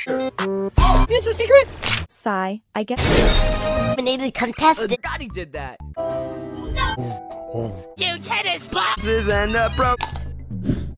It's a secret. Sigh, I guess. Eliminated contestant. God, he did that. You tennis ball. And pro.